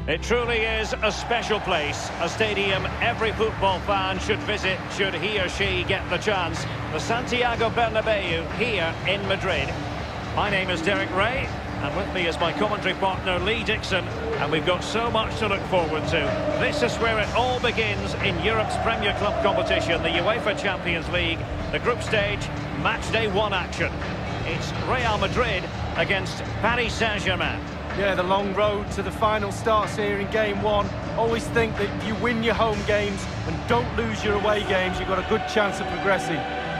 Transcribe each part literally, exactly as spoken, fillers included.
It truly is a special place, a stadium every football fan should visit should he or she get the chance. The Santiago Bernabeu here in Madrid. My name is Derek Ray, and with me is my commentary partner Lee Dixon, and we've got so much to look forward to. This is where it all begins in Europe's Premier Club competition, the UEFA Champions League, the group stage, match day one action. It's Real Madrid against Paris Saint-Germain. Yeah, the long road to the final starts here in game one. Always think that if you win your home games and don't lose your away games, you've got a good chance of progressing.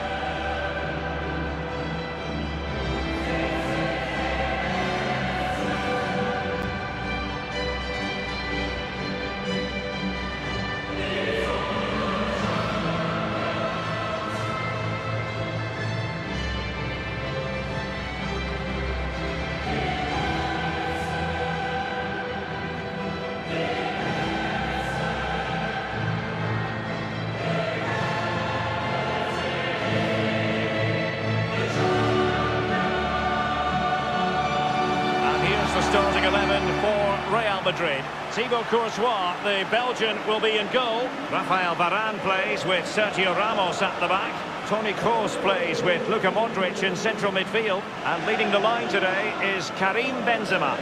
The starting eleven for Real Madrid. Thibaut Courtois, the Belgian, will be in goal. Rafael Varane plays with Sergio Ramos at the back. Toni Kroos plays with Luka Modric in central midfield. And leading the line today is Karim Benzema.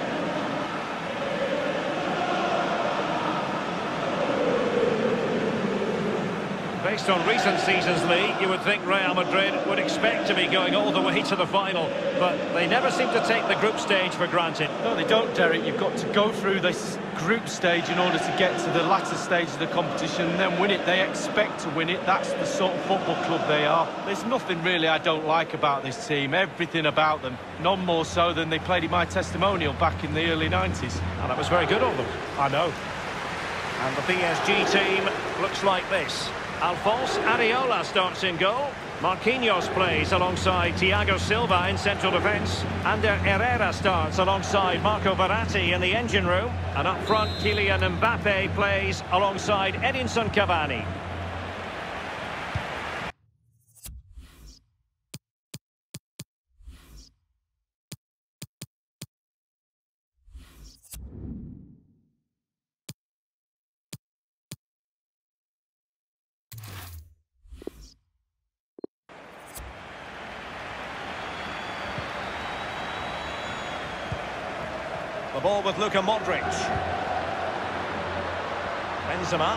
Based on recent seasons, Lee, you would think Real Madrid would expect to be going all the way to the final, but they never seem to take the group stage for granted. No, they don't, Derek. You've got to go through this group stage in order to get to the latter stage of the competition and then win it. They expect to win it. That's the sort of football club they are. There's nothing really I don't like about this team. Everything about them. None more so than they played in my testimonial back in the early nineties. And that was very good of them. I know. And the P S G team looks like this. Alphonse Areola starts in goal. Marquinhos plays alongside Thiago Silva in central defence. Ander Herrera starts alongside Marco Verratti in the engine room. And up front, Kylian Mbappe plays alongside Edinson Cavani. The ball with Luka Modric. Benzema.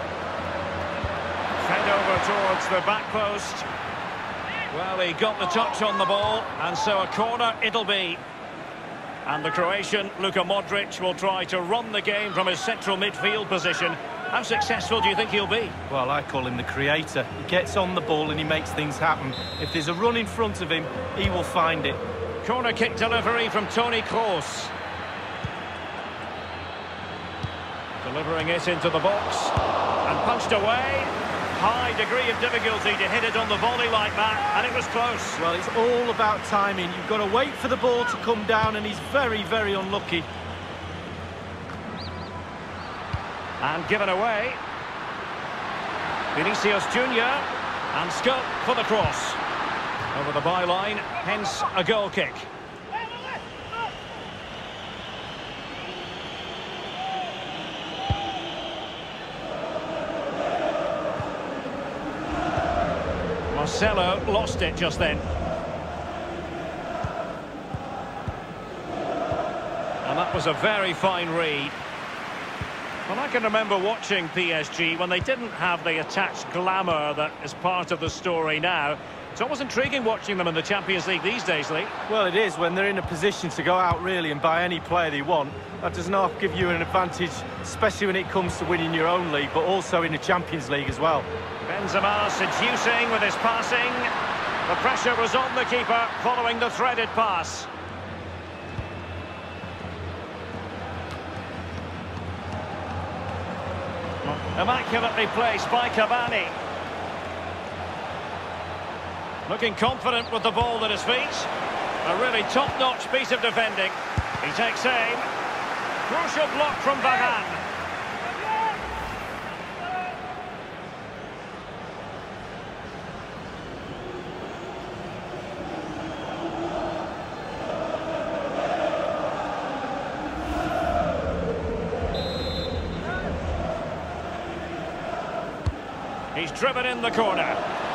Fed over towards the back post. Well, he got the touch on the ball, and so a corner it'll be. And the Croatian, Luka Modric, will try to run the game from his central midfield position. How successful do you think he'll be? Well, I call him the creator. He gets on the ball and he makes things happen. If there's a run in front of him, he will find it. Corner kick delivery from Toni Kroos. Delivering it into the box and punched away. High degree of difficulty to hit it on the volley like that, and it was close. Well, it's all about timing. You've got to wait for the ball to come down, and he's very, very unlucky. And given away. Vinicius Junior and scope for the cross. Over the byline, hence a goal kick. Marcelo lost it just then. And that was a very fine read. Well, I can remember watching P S G when they didn't have the attached glamour that is part of the story now. It's always intriguing watching them in the Champions League these days, Lee. Well, it is when they're in a position to go out really and buy any player they want. That does not give you an advantage, especially when it comes to winning your own league, but also in the Champions League as well. Benzema seducing with his passing. The pressure was on the keeper following the threaded pass. Immaculately placed by Cavani. Looking confident with the ball at his feet. A really top-notch piece of defending. He takes aim. Crucial block from Varane. He's driven in the corner.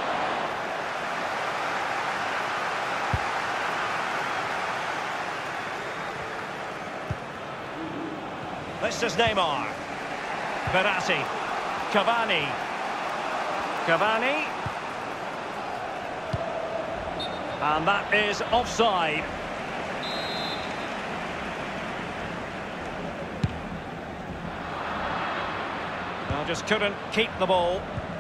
This is Neymar. Verratti. Cavani. Cavani. And that is offside. Well, just couldn't keep the ball.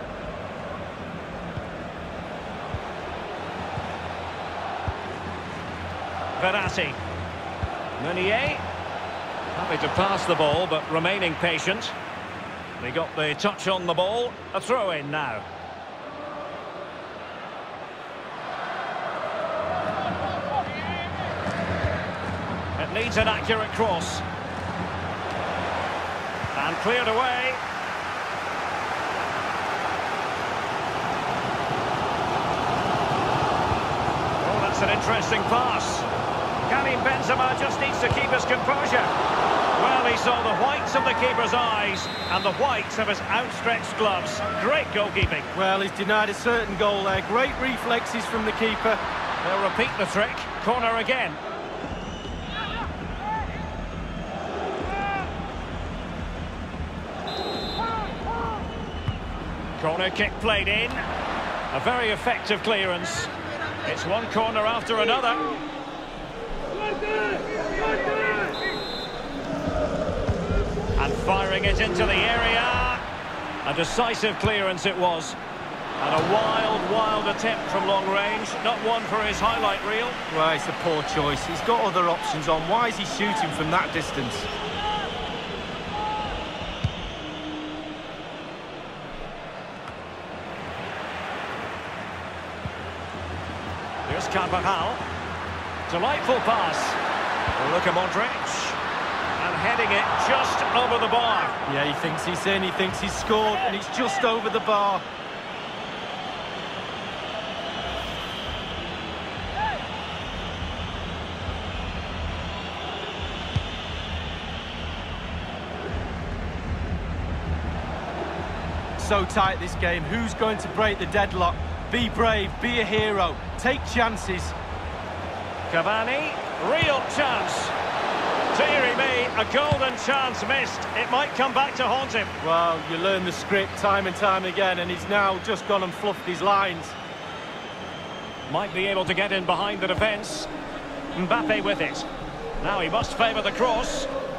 Verratti. Meunier. Happy to pass the ball, but remaining patient. They got the touch on the ball. A throw-in now. It needs an accurate cross. And cleared away. Oh, that's an interesting pass. Karim Benzema just needs to keep his composure. Well, he saw the whites of the keeper's eyes and the whites of his outstretched gloves. Great goalkeeping. Well, he's denied a certain goal there. Great reflexes from the keeper. They'll repeat the trick. Corner again. Corner kick played in. A very effective clearance. It's one corner after another. And firing it into the area. A decisive clearance it was. And a wild, wild attempt from long range. Not one for his highlight reel. Well, it's a poor choice. He's got other options on. Why is he shooting from that distance? Here's Carvajal. Delightful pass. Luka Modric. And heading it just over the bar. Yeah, he thinks he's in, he thinks he's scored, and it's just over the bar. So tight this game. Who's going to break the deadlock? Be brave, be a hero, take chances. Cavani, real chance. Deary me, a golden chance missed. It might come back to haunt him. Well, you learn the script time and time again, and he's now just gone and fluffed his lines. Might be able to get in behind the defence. Mbappe with it. Now he must favour the cross.